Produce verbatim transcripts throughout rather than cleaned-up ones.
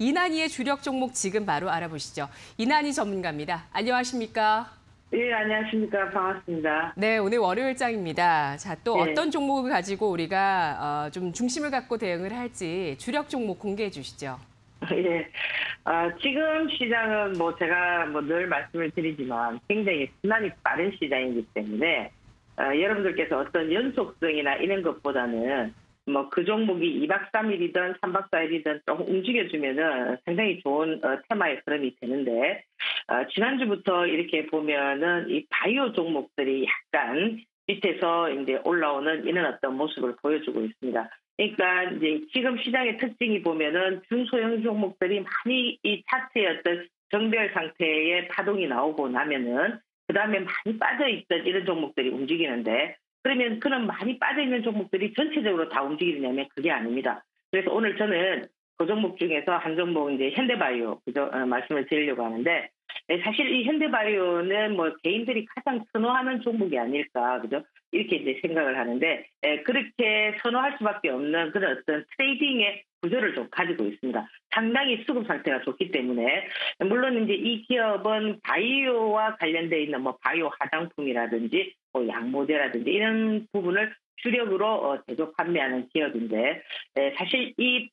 이난희의 주력 종목 지금 바로 알아보시죠. 이난희 전문가입니다. 안녕하십니까? 예, 안녕하십니까. 반갑습니다. 네, 오늘 월요일장입니다. 자, 또 예. 어떤 종목을 가지고 우리가 어, 좀 중심을 갖고 대응을 할지 주력 종목 공개해 주시죠. 예. 아, 지금 시장은 뭐 제가 뭐 늘 말씀을 드리지만 굉장히 순환이 빠른 시장이기 때문에 아, 여러분들께서 어떤 연속성이나 이런 것보다는 뭐 그 종목이 이 박 삼 일이든 삼 박 사 일이든 조금 움직여주면은 상당히 좋은 어, 테마의 흐름이 되는데 어, 지난주부터 이렇게 보면은 이 바이오 종목들이 약간 밑에서 이제 올라오는 이런 어떤 모습을 보여주고 있습니다. 그러니까 이제 지금 시장의 특징이 보면은 중소형 종목들이 많이 이 차트의 어떤 정배열 상태의 파동이 나오고 나면은 그 다음에 많이 빠져있던 이런 종목들이 움직이는데 그러면 그런 많이 빠져있는 종목들이 전체적으로 다 움직이느냐면 그게 아닙니다. 그래서 오늘 저는 그 종목 중에서 한 종목 이제 현대바이오 그죠? 어, 말씀을 드리려고 하는데 사실 이 현대바이오는 뭐 개인들이 가장 선호하는 종목이 아닐까 그죠? 이렇게 이제 생각을 하는데 에, 그렇게 선호할 수밖에 없는 그런 어떤 트레이딩의 구조를 좀 가지고 있습니다. 상당히 수급 상태가 좋기 때문에 물론 이제 이 기업은 바이오와 관련돼 있는 뭐 바이오 화장품이라든지 뭐 약모제라든지 이런 부분을 주력으로 어, 제조 판매하는 기업인데 에, 사실 이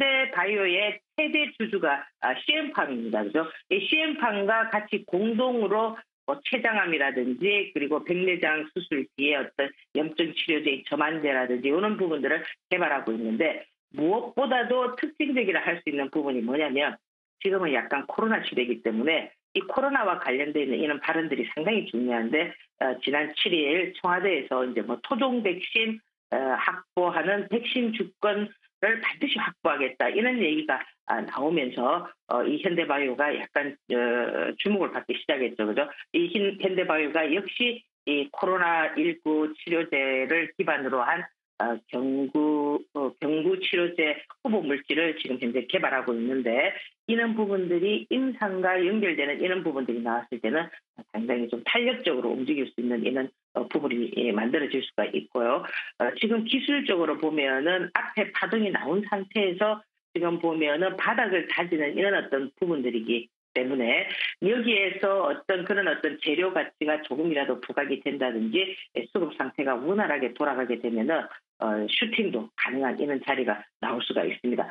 현대바이오의 최대 주주가 아, 씨엠팜입니다. 그죠? 이 씨엠팜과 같이 공동으로 뭐 췌장암이라든지 그리고 백내장 수술 뒤에 어떤 염증 치료제인 점안제라든지 이런 부분들을 개발하고 있는데 무엇보다도 특징적이라 할 수 있는 부분이 뭐냐면 지금은 약간 코로나 시대이기 때문에 이 코로나와 관련되어 있는 이런 발언들이 상당히 중요한데 어, 지난 칠 일 청와대에서 이제 뭐 토종 백신 어, 확보하는 백신 주권을 반드시 확보하겠다 이런 얘기가 아, 나오면서 어, 이 현대바이오가 약간 어, 주목을 받기 시작했죠, 그죠? 이 힌, 현대바이오가 역시 이 코로나 십구 치료제를 기반으로 한 어, 경구 어, 경구 치료제 후보 물질을 지금 현재 개발하고 있는데 이런 부분들이 임상과 연결되는 이런 부분들이 나왔을 때는 상당히 좀 탄력적으로 움직일 수 있는 이런 어, 부분이 예, 만들어질 수가 있고요. 어, 지금 기술적으로 보면은 앞에 파동이 나온 상태에서 지금 보면은 바닥을 다지는 이런 어떤 부분들이기 때문에 여기에서 어떤 그런 어떤 재료 가치가 조금이라도 부각이 된다든지 수급 상태가 원활하게 돌아가게 되면은 어, 슈팅도 가능한 이런 자리가 나올 수가 있습니다.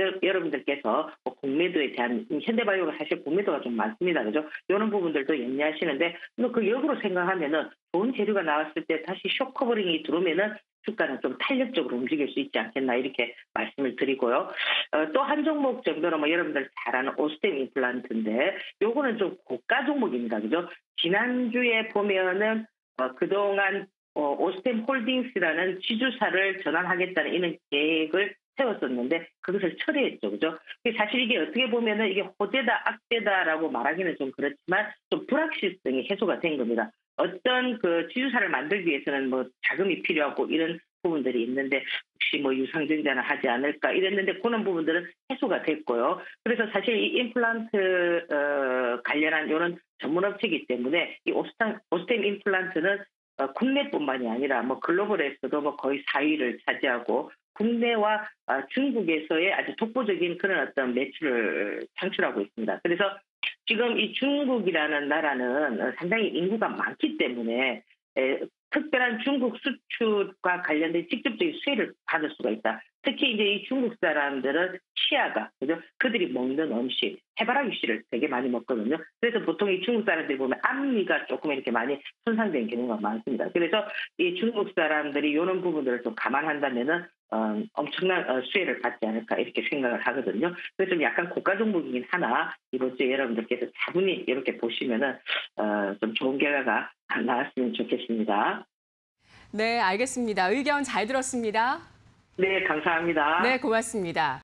여러분들께서 뭐 공매도에 대한 현대바이오가 사실 공매도가 좀 많습니다, 그죠? 이런 부분들도 염려하시는데 그 역으로 생각하면은 좋은 재료가 나왔을 때 다시 쇼커버링이 들어오면은 주가는 좀 탄력적으로 움직일 수 있지 않겠나 이렇게 말씀을 드리고요. 어, 또 한 종목 정도는 뭐 여러분들 잘 아는 오스템 임플란트인데 요거는 좀 고가 종목입니다, 그죠? 지난주에 보면은 어, 그동안 어, 오스템 홀딩스라는 지주사를 전환하겠다는 이런 계획을 세웠었는데 그것을 철회했죠, 그죠? 사실 이게 어떻게 보면은 이게 호재다 악재다라고 말하기는 좀 그렇지만 좀 불확실성이 해소가 된 겁니다. 어떤 그 지주사를 만들기 위해서는 뭐 자금이 필요하고 이런 부분들이 있는데 혹시 뭐 유상증자는 하지 않을까 이랬는데 그런 부분들은 해소가 됐고요. 그래서 사실 이 임플란트 어, 관련한 이런 전문업체이기 때문에 이 오스템, 오스템 임플란트는 어, 국내뿐만이 아니라 뭐 글로벌에서도 뭐 거의 사 위를 차지하고 국내와 어, 중국에서의 아주 독보적인 그런 어떤 매출을 창출하고 있습니다. 그래서 지금 이 중국이라는 나라는 상당히 인구가 많기 때문에 에, 특별한 중국 수출과 관련된 직접적인 수혜를 받을 수가 있다. 특히 이제 이 중국 사람들은 치아가, 그죠? 그들이 먹는 음식, 해바라기 씨를 되게 많이 먹거든요. 그래서 보통 이 중국 사람들이 보면 앞니가 조금 이렇게 많이 손상된 경우가 많습니다. 그래서 이 중국 사람들이 이런 부분들을 좀 감안한다면은 어, 엄청난 어, 수혜를 받지 않을까 이렇게 생각을 하거든요. 그래서 좀 약간 고가 종목이긴 하나 이번 주에 여러분들께서 차분히 이렇게 보시면은 어, 좀 좋은 결과가 나왔으면 좋겠습니다. 네, 알겠습니다. 의견 잘 들었습니다. 네, 감사합니다. 네, 고맙습니다.